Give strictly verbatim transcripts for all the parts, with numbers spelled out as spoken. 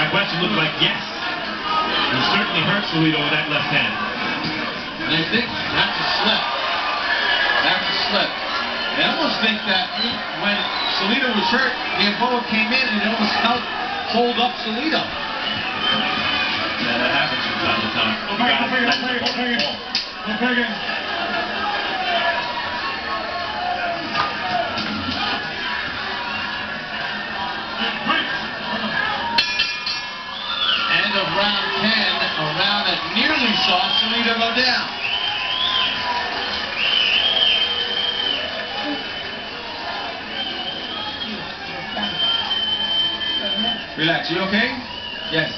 My question looked like yes. He certainly hurt Salido with that left hand. And I think that's a slip. That's a slip. I almost think that when Salido was hurt, Gamboa came in and it almost helped hold up Salido. Yeah, that happens from time to time. Go back, go back, go back, go back again. Go back again. End of round ten, a round that nearly saw Salido go down. Relax, you okay? Yes.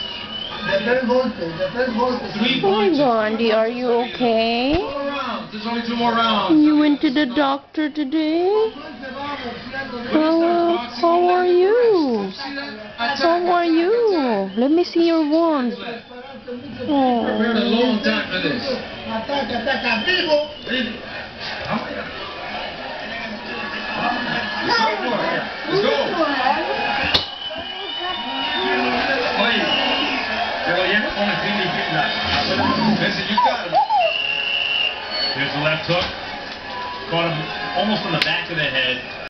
Hi, Gandhi, are you okay? Two more rounds. There's only two more rounds. You went to the doctor today? How, uh, how are you? How are you? Let me see your wound. Prepared a long time for this. Let's go. Listen, you got him. There's the left hook. Caught him almost on the back of the head.